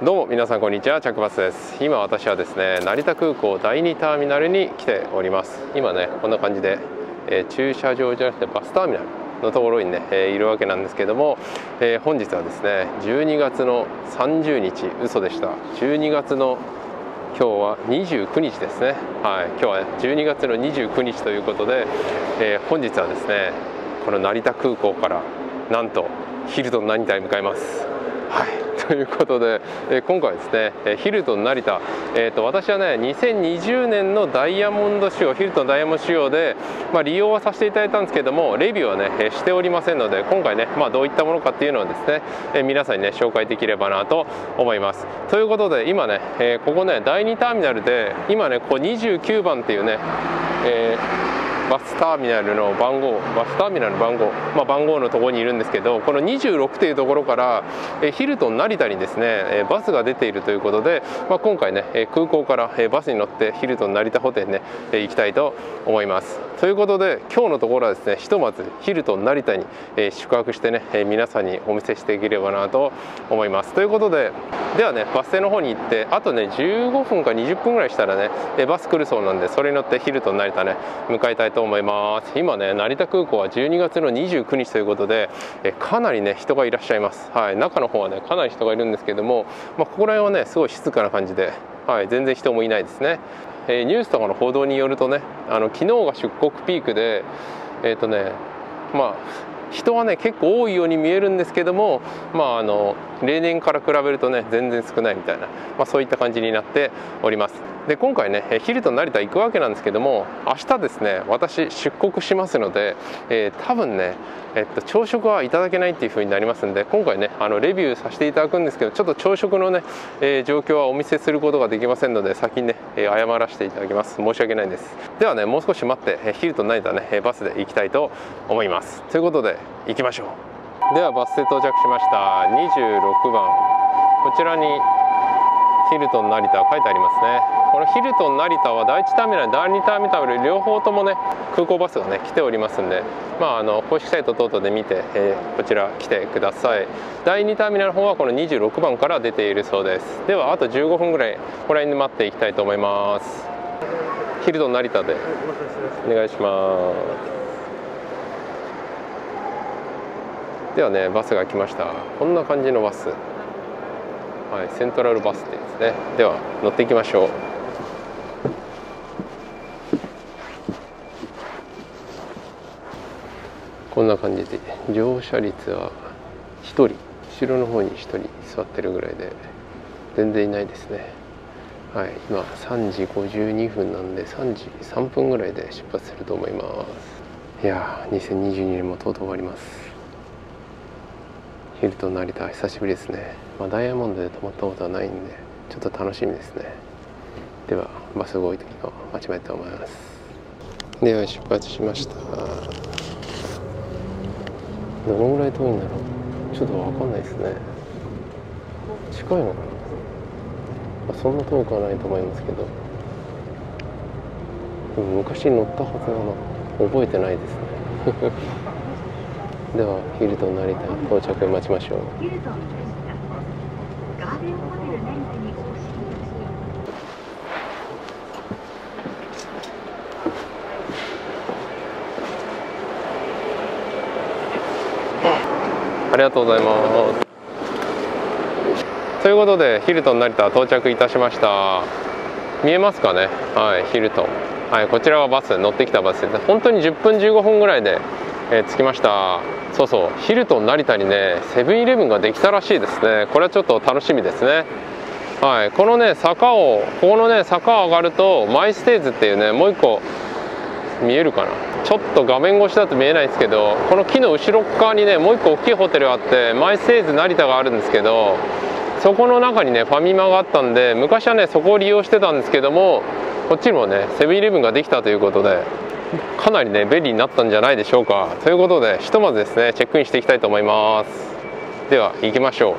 どうも皆さんこんにちは、チャックバスです。今私はですね、成田空港第2ターミナルに来ております。今ねこんな感じで、駐車場じゃなくてバスターミナルのところにね、いるわけなんですけども、本日はですね12月の30日、嘘でした、12月の今日は29日ですね。はい、今日は12月の29日ということで、本日はですねこの成田空港からなんとヒルトン成田へ向かいます。はい、ということで、今回はですねヒルトン成田、私はね2020年のダイヤモンド仕様、ヒルトンダイヤモンド仕様で、利用はさせていただいたんですけども、レビューはねしておりませんので、今回ね、どういったものかっていうのをですね、皆さんにね紹介できればなと思います。ということで今ね、ここね第2ターミナルで今ねここ29番っていうね、バスターミナルの番号、番号のところにいるんですけど、この26というところからヒルトン成田にですねバスが出ているということで、今回ね空港からバスに乗ってヒルトン成田ホテルにね行きたいと思います。ということで今日のところはですね、ひとまずヒルトン成田に宿泊してね皆さんにお見せしていければなと思います。ということで、ではねバス停の方に行って、あとね15分か20分ぐらいしたらねバス来るそうなんで、それに乗ってヒルトン成田ね向かいたいと思います。今ね成田空港は12月の29日ということで、かなりね人がいらっしゃいます。はい、中の方はねかなり人がいるんですけども、ここら辺はねすごい静かな感じで、はい、全然人もいないですね。ニュースとかの報道によるとね、昨日が出国ピークで、人はね結構多いように見えるんですけども、例年から比べるとね全然少ないみたいな、そういった感じになっております。で今回ねヒルトン成田行くわけなんですけども、明日ですね私出国しますので、多分ね、朝食はいただけないっていう風になりますんで、今回ねレビューさせていただくんですけど、ちょっと朝食のね、状況はお見せすることができませんので、先にね、謝らせていただきます。申し訳ないです。ではねもう少し待って、ヒルトン成田ねバスで行きたいと思います。ということで行きましょう。ではバス停到着しました。26番、こちらにヒルトン成田書いてありますね。このヒルトン成田は第1ターミナル、第2ターミナル両方ともね空港バスがね来ておりますんで、公式サイト等々で見て、こちら来てください。第2ターミナルの方はこの26番から出ているそうです。ではあと15分ぐらいここら辺で待っていきたいと思います。ヒルトン成田でお願いします。ではねバスが来ました。こんな感じのバス、はい、セントラルバスってですね。では乗っていきましょう。こんな感じで乗車率は1人、後ろの方に1人座ってるぐらいで全然いないですね。はい、今3時52分なんで3時3分ぐらいで出発すると思います。いやー、2022年もとうとう終わります。ヒルトン成田久しぶりですね。ダイヤモンドで泊まったことはないんでちょっと楽しみですね。ではバスが動いてくるのを待ちたいと思います。では出発しました。どのぐらい遠いんだろう、ちょっと分かんないですね。近いのかな、そんな遠くはないと思いますけど、でも昔乗ったはずだな、覚えてないですねではヒルトン成田到着待ちましょう。ありがとうございます。ということでヒルトン成田到着いたしました。見えますかね。はい、ヒルトン、はい、こちらはバス、乗ってきたバスです。本当に10分15分ぐらいで、着きました。そうそう、ヒルトン成田にねセブンイレブンができたらしいですね。これはちょっと楽しみですね。はい、このねここのね坂を上がるとマイステイズっていうね、もう一個見えるかな、ちょっと画面越しだと見えないですけど、この木の後ろ側にねもう一個大きいホテルがあって、マイステイズ成田があるんですけど、そこの中にねファミマがあったんで、昔はねそこを利用してたんですけども、こっちにもねセブンイレブンができたということで、かなりね便利になったんじゃないでしょうか。ということでひとまずですねチェックインしていきたいと思います。では行きましょう。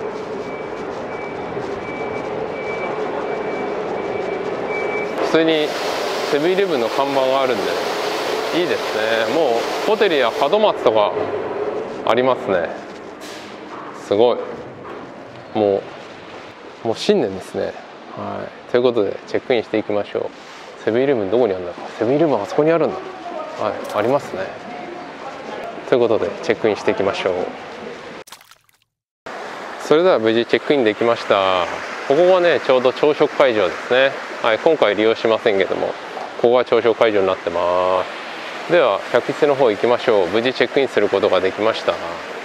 普通にセブンイレブンの看板があるんでいいですね。もうホテルや門松とかありますね。すごい、もうもう新年ですね。はい、ということでチェックインしていきましょう。セブンイレブンどこにあるんだか。セブンイレブンあそこにあるんだ。はい、ありますね。ということでチェックインしていきましょう。それでは無事チェックインできました。ここがねちょうど朝食会場ですね。はい、今回利用しませんけども、ここが朝食会場になってます。では客室の方行きましょう。無事チェックインすることができました。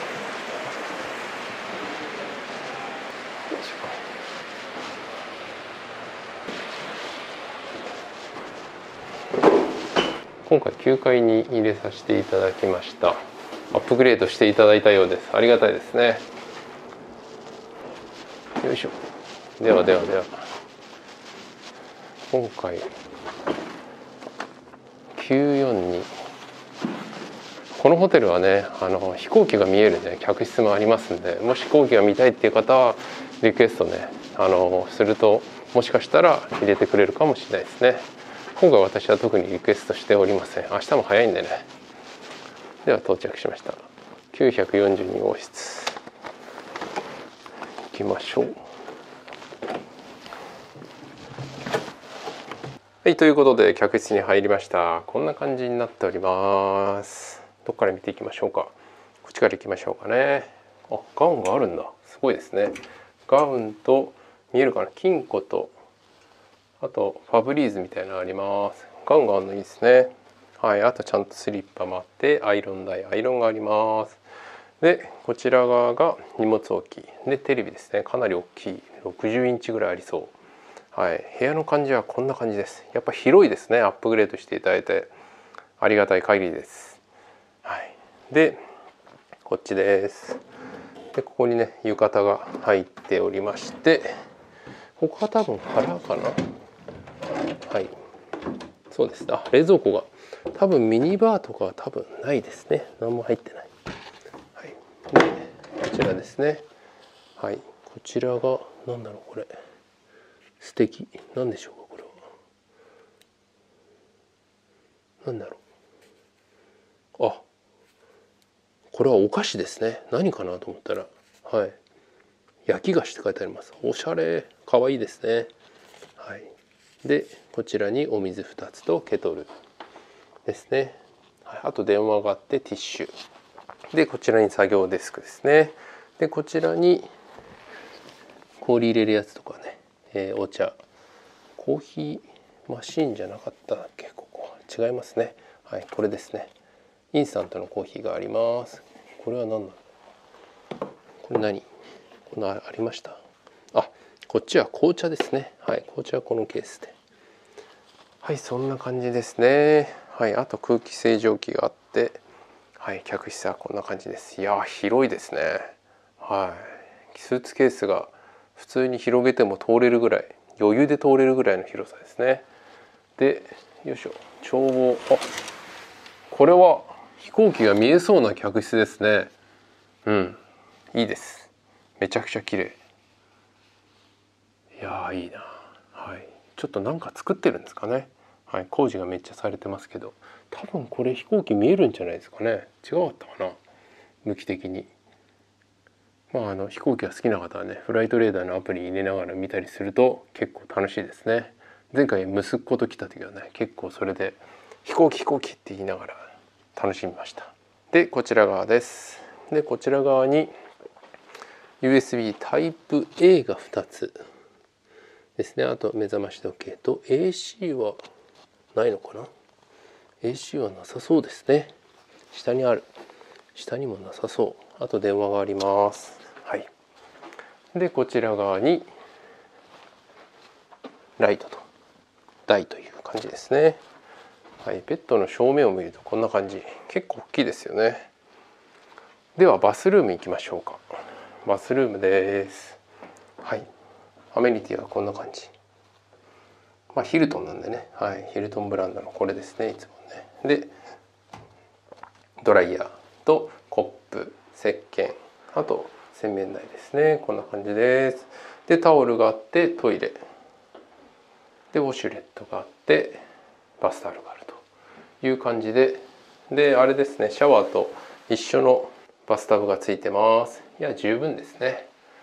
今回9階に入れさせていただきました。アップグレードしていただいたようです。ありがたいですね。よいしょ。では今回942、このホテルはね飛行機が見えるね客室もありますんで、もし飛行機が見たいっていう方はリクエストねすると、もしかしたら入れてくれるかもしれないですね。今回私は特にリクエストしておりません。明日も早いんでね。では到着しました。942号室行きましょう。はい、ということで客室に入りました。こんな感じになっております。どっから見ていきましょうか。こっちから行きましょうかね。あ、ガウンがあるんだ。すごいですね。ガウンと見えるかな、金庫とあとファブリーズみたいなのあります。ガウンがあるのいいですね。はい、あとちゃんとスリッパもあって、アイロン台、アイロンがあります。でこちら側が荷物置きで、テレビですね。かなり大きい、60インチぐらいありそう。はい、部屋の感じはこんな感じです。やっぱ広いですね。アップグレードしていただいてありがたい限りです。はい、でこっちです。でここにね浴衣が入っておりまして、ここは多分カラーかな。はい、そうです。あ、冷蔵庫が多分ミニバーとかは多分ないですね。何も入ってない。はい、でこちらですね。はい、こちらが何だろうこれ。素敵。何でしょうかこれは。何だろう。あ、これはお菓子ですね。何かなと思ったら、はい、焼き菓子って書いてあります。おしゃれ、可愛いですね。はい。でこちらにお水2つとケトルですね。あと電話があってティッシュで、こちらに作業デスクですね。でこちらに氷入れるやつとかね、お茶、コーヒーマシーンじゃなかったっけ、ここ違いますね。はい、これですね。インスタントのコーヒーがあります。これは何なの。これ何、こんなありました。あ、こっちは紅茶ですね。はい、紅茶はこのケースで。はい、そんな感じですね。はい、あと空気清浄機があって、はい、客室はこんな感じです。いや広いですね。はい、スーツケースが普通に広げても通れるぐらい、余裕で通れるぐらいの広さですね。でよいしょ、眺望。あ、これは飛行機が見えそうな客室ですね。うん、いいです。めちゃくちゃ綺麗。いやいいな。はい、ちょっとなんか作ってるんですかね。はい、工事がめっちゃされてますけど、多分これ飛行機見えるんじゃないですかね。違かったかな、向き的に。まあ飛行機が好きな方はね、フライトレーダーのアプリ入れながら見たりすると結構楽しいですね。前回息子と来た時はね、結構それで飛行機って言いながら楽しみました。でこちら側です。でこちら側に USB タイプ A が2つですね。あと目覚まし時計と AC はないのかな。 AC はなさそうですね。下にある。下にもなさそう。あと電話があります。はい。でこちら側にライトと台という感じですね。はい、ベッドの正面を見るとこんな感じ。結構大きいですよね。ではバスルーム行きましょうか。バスルームです。はい。アメニティはこんな感じ。まあヒルトンなんでね、はい、ヒルトンブランドのこれですね、いつもね。でドライヤーとコップ、石鹸、あと洗面台ですね。こんな感じです。でタオルがあってトイレでウォシュレットがあってバスタオルがあるという感じで、であれですね、シャワーと一緒のバスタブがついてます。いや十分ですね。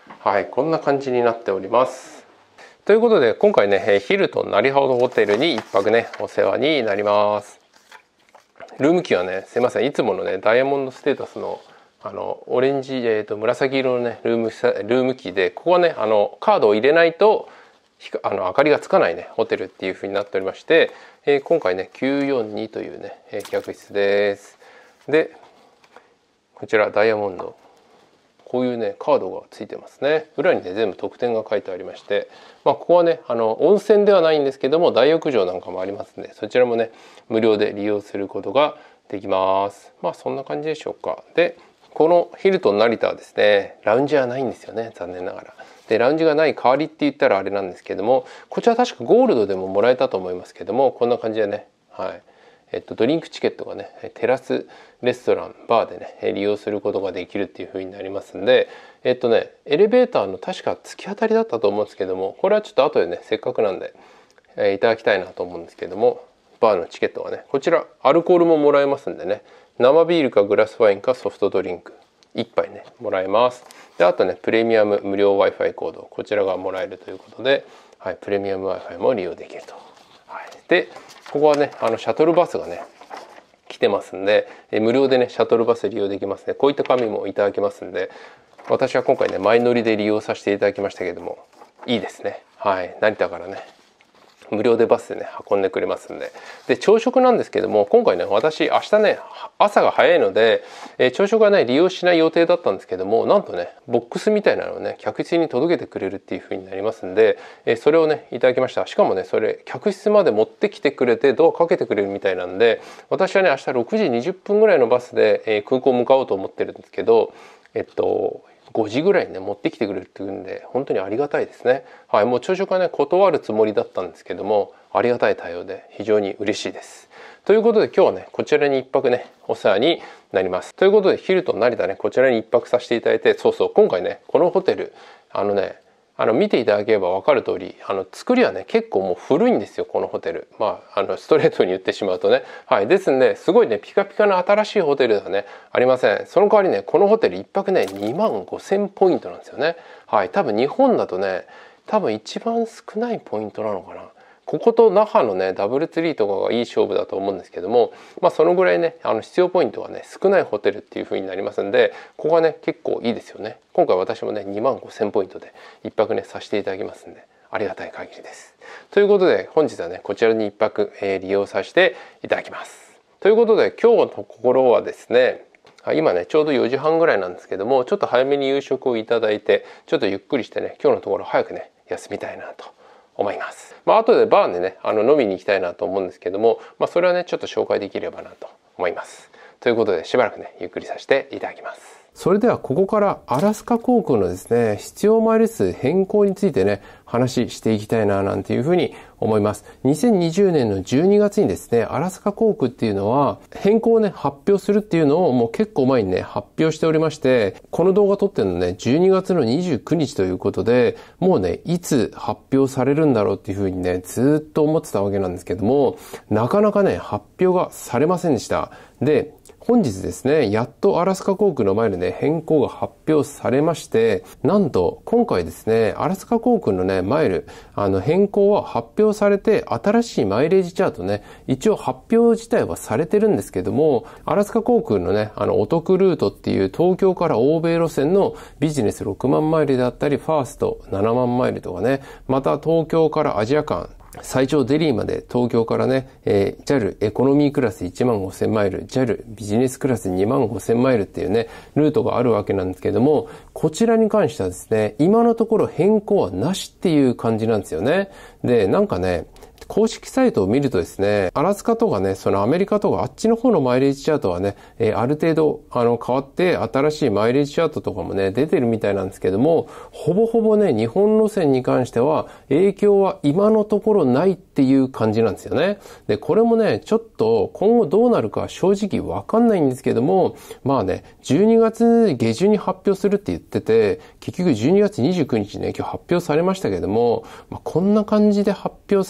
はい、こんな感じになっております。ということで今回ね、ヒルトン成穂ホテルに1泊ねお世話になります。ルームキーはね、すいません、いつものねダイヤモンドステータスのオレンジ、紫色のねルームキーで、ここはねカードを入れないと明かりがつかないねホテルっていう風になっておりまして、今回ね942というね客室です。でこちらダイヤモンド、こういうねカードがついてますね。裏にね全部特典が書いてありまして、ここはね温泉ではないんですけども大浴場なんかもありますんで、そちらもね無料で利用することができます。そんな感じでしょうか。でこのヒルトン成田はですねラウンジはないんですよね、残念ながら。でラウンジがない代わりって言ったらあれなんですけども、こちら確かゴールドでももらえたと思いますけども、こんな感じでね、ドリンクチケットがねテラスレストランバーでね利用することができるっていう風になりますんで、エレベーターの確か突き当たりだったと思うんですけども、これはちょっと後でねせっかくなんで、いただきたいなと思うんですけども、バーのチケットはねこちらアルコールももらえますんでね、生ビールかグラスワインかソフトドリンク1杯ねもらえます。であとねプレミアム無料 Wi-Fi コード、こちらがもらえるということで、プレミアム Wi-Fi も利用できると。でここはねシャトルバスがね来てますんで、無料でねシャトルバス利用できますね。こういった紙もいただけますんで、私は今回ね前乗りで利用させていただきましたけども、いいですね。成田からね無料でバスでね運んでくれますんで。で朝食なんですけども、今回ね私明日ね朝が早いので、朝食はね利用しない予定だったんですけども、なんとねボックスみたいなのをね客室に届けてくれるっていう風になりますんで、それをねいただきました。しかもねそれ客室まで持ってきてくれてドアかけてくれるみたいなんで、私はね明日6時20分ぐらいのバスで、空港向かおうと思ってるんですけど、5時ぐらいにね持ってきてくれるっていうんで本当にありがたいですね。もう朝食はね断るつもりだったんですけども、ありがたい対応で非常に嬉しいです。ということで今日はねこちらに1泊ねお世話になります。ということでヒルトン成田ねこちらに1泊させていただいて、今回ねこのホテル見ていただければ分かる通り作りはね結構もう古いんですよ、このホテル。ストレートに言ってしまうとね。ですんですごいねピカピカな新しいホテルではねありません。その代わりねこのホテル1泊ね25,000ポイントなんですよね。多分日本だとね一番少ないポイントなのかな。ここと那覇のねダブルツリーとかがいい勝負だと思うんですけども、そのぐらいね必要ポイントがね少ないホテルっていう風になりますんで、ここはね結構いいですよね。今回私もね25,000ポイントで1泊ねさせていただきますんで、ありがたい限りです。ということで本日はねこちらに1泊、利用させていただきます。ということで今日のところはですね、今ねちょうど4時半ぐらいなんですけども、ちょっと早めに夕食をいただいてちょっとゆっくりしてね今日のところ早くね休みたいなと思います。後でバーでね飲みに行きたいなと思うんですけども、それはねちょっと紹介できればなと思います。ということでしばらくねゆっくりさせていただきます。それではここからアラスカ航空のですね必要マイル数変更についてね話していきたいななんていうふうに思います。2020年の12月にですねアラスカ航空っていうのは変更をね発表するっていうのをもう結構前にね発表しておりまして、この動画撮ってるのね12月の29日ということで、もうねいつ発表されるんだろうっていうふうにねずっと思ってたわけなんですけども、なかなかね発表がされませんでした。で本日ですね、やっとアラスカ航空のマイルね、変更が発表されまして、なんと今回ですね、アラスカ航空のね、マイル、変更は発表されて、新しいマイレージチャートね、一応発表自体はされてるんですけども、アラスカ航空のね、お得ルートっていう東京から欧米路線のビジネス6万マイルであったり、ファースト7万マイルとかね、また東京からアジア間、最長デリーまで東京からね、JAL エコノミークラス15,000マイル、JAL ビジネスクラス25,000マイルっていうね、ルートがあるわけなんですけども、こちらに関してはですね、今のところ変更はなしっていう感じなんですよね。で、なんかね、公式サイトを見るとですね、アラスカとかね、そのアメリカとかあっちの方のマイレージチャートはね、ある程度変わって新しいマイレージチャートとかもね、出てるみたいなんですけども、ほぼほぼね、日本路線に関しては影響は今のところないっていう感じなんですよね。で、これもね、ちょっと今後どうなるか正直わかんないんですけども、12月下旬に発表するって言ってて、結局12月29日ね、今日発表されましたけども、こんな感じで発表されま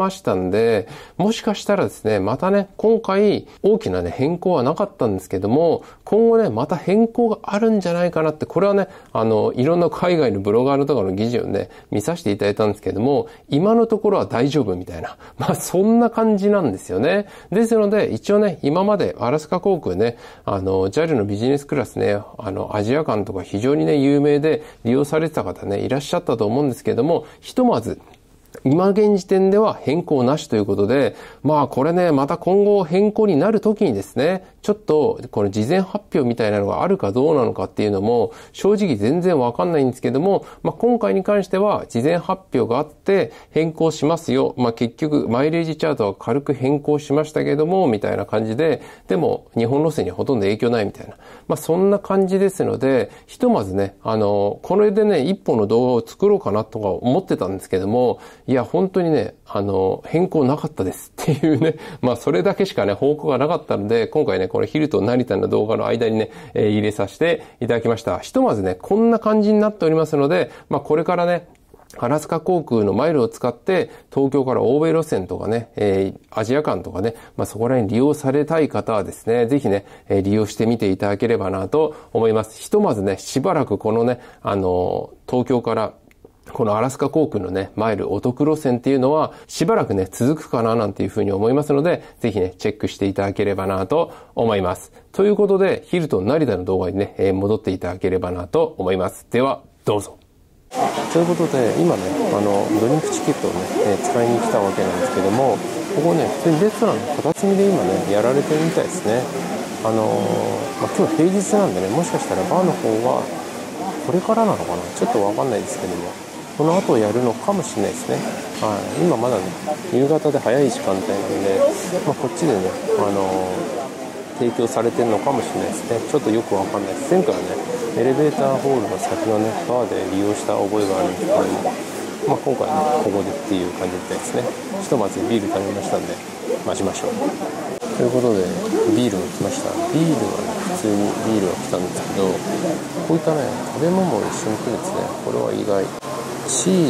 ましたんで、もしかしたらですね、またね、今回大きなね、変更はなかったんですけども、今後ね、また変更があるんじゃないかなって、これはね、いろんな海外のブロガーのとかの記事をね、見させていただいたんですけども、今のところは大丈夫みたいな、そんな感じなんですよね。ですので、一応ね、今までアラスカ航空ね、JAL のビジネスクラスね、アジア間とか非常にね、有名で利用されてた方ね、いらっしゃったと思うんですけども、ひとまず、今現時点では変更なしということで、これね、また今後変更になるときにですね、ちょっとこの事前発表みたいなのがあるかどうなのかっていうのも正直全然わかんないんですけども、今回に関しては事前発表があって変更しますよ。結局マイレージチャートは軽く変更しましたけども、みたいな感じで、でも日本路線にはほとんど影響ないみたいな。そんな感じですので、ひとまずね、これでね、一本の動画を作ろうかなとか思ってたんですけども、いや、本当にね、変更なかったですっていうね、それだけしかね、報告がなかったので、今回ね、このヒルトン成田の動画の間にね、入れさせていただきました。ひとまずね、こんな感じになっておりますので、これからね、アラスカ航空のマイルを使って東京から欧米路線とかね、アジア間とかね、そこら辺利用されたい方はですね、ぜひね、利用してみていただければなと思います。ひとまずね、しばらくこのね、東京からこのアラスカ航空のね、マイルお得路線っていうのはしばらくね、続くかななんていうふうに思いますので、ぜひね、チェックしていただければなと思います。ということで、ヒルトン成田の動画にね、戻っていただければなと思います。では、どうぞ。ということで、今ね、ドリンクチケットをね、使いに来たわけなんですけども、ここね、普通にレストランの片隅で今ね、やられてるみたいですね。今日平日なんでね、もしかしたらバーの方は、これからなのかな、ちょっとわかんないですけども、この後やるのかもしれないですね。今まだね、夕方で早い時間帯なので、こっちでね、提供されてるのかもしれないですね。ちょっとよくわかんないです。前回はね、エレベーターホールの先のね、バーで利用した覚えがあるんですけども、今回ね、ここでっていう感じみたいですね。ひとまずビール頼みましたんで、待ちましょう。ということで、ビールが来ました。ビールはね、普通にビールが来たんですけど、こういったね、食べ物も一緒に来るんですね。これは意外。チーズ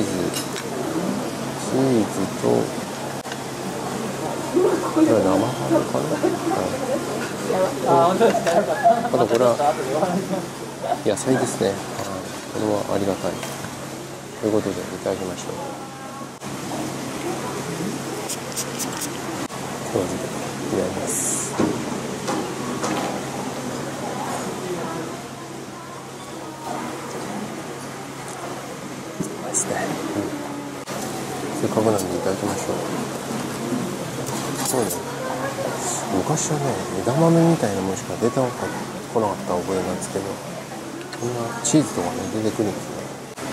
と、これは生ハムかな。あとこれは野菜ですね。これはありがたい。ということでいただきましょう。ということでいただきます。ですね。せっかくなんでいただきましょう。そうね。昔はね、枝豆みたいなものしか出てこなかった覚えなんですけど、こんなチーズとかね、出てくるんですね。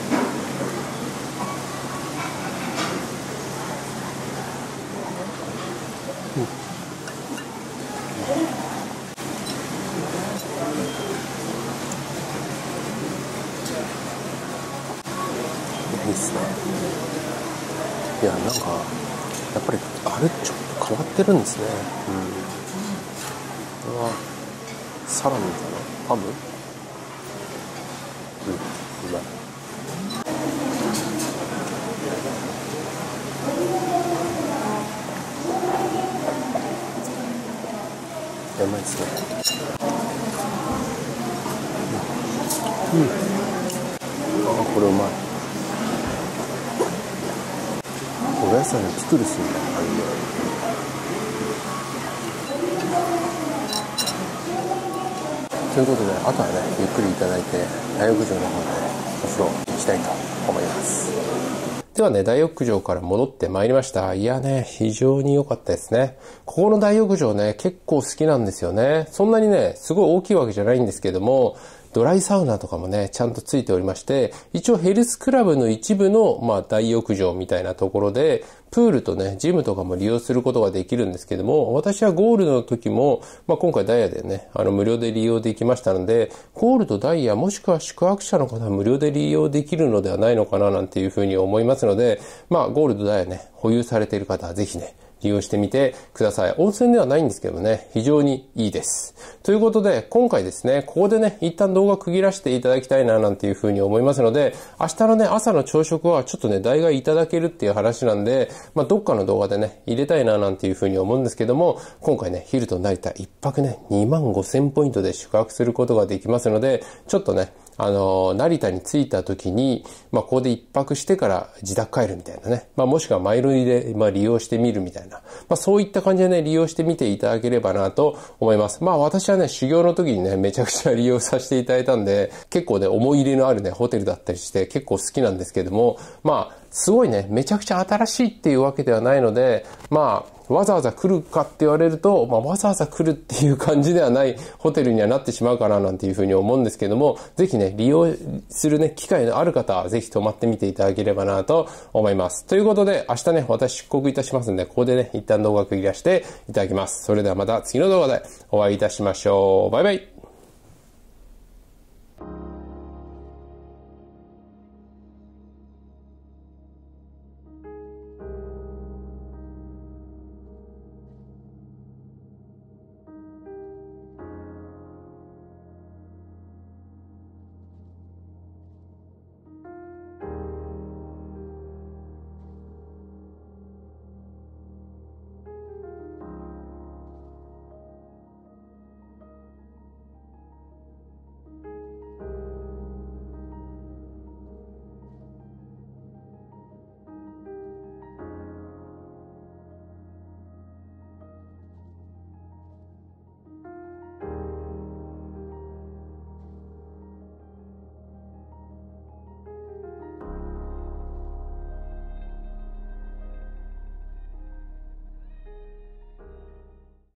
いいっすね。いや、なんかやっぱりあれちょっと変わってるんですね。これはサラミかな、ハム。うまい。うまいですね。これうまい。お野菜のピクルスみたいな感じで。ということで、あとはね、ゆっくりいただいて大浴場の方でお風呂行きたいと思います。ではね、大浴場から戻ってまいりました。いやね、非常に良かったですね。ここの大浴場ね、結構好きなんですよね。そんなにね、すごい大きいわけじゃないんですけども、ドライサウナとかもね、ちゃんとついておりまして、一応ヘルスクラブの一部の、大浴場みたいなところで、プールとね、ジムとかも利用することができるんですけども、私はゴールドの時も、今回ダイヤでね、無料で利用できましたので、ゴールド、ダイヤ、もしくは宿泊者の方は無料で利用できるのではないのかななんていうふうに思いますので、ゴールド、ダイヤね、保有されている方はぜひね、 利用してみてください。温泉ではないんですけどね、非常にいいです。ということで、今回ですね、ここでね、一旦動画区切らせていただきたいななんていうふうに思いますので、明日のね、朝の朝食はちょっとね、代替いただけるっていう話なんで、どっかの動画でね、入れたいななんていうふうに思うんですけども、今回ね、ヒルトン成田一泊ね、25,000ポイントで宿泊することができますので、ちょっとね、成田に着いた時に、ここで一泊してから自宅帰るみたいなね。もしくはマイルで、利用してみるみたいな。そういった感じでね、利用してみていただければなと思います。私はね、修行の時にね、めちゃくちゃ利用させていただいたんで、結構ね、思い入れのあるね、ホテルだったりして結構好きなんですけども、すごいね、めちゃくちゃ新しいっていうわけではないので、わざわざ来るかって言われると、わざわざ来るっていう感じではないホテルにはなってしまうかななんていうふうに思うんですけども、ぜひね、利用するね、機会のある方はぜひ泊まってみていただければなと思います。ということで、明日ね、私出国いたしますんで、ここでね、一旦動画区切らしていただきます。それではまた次の動画でお会いいたしましょう。バイバイ。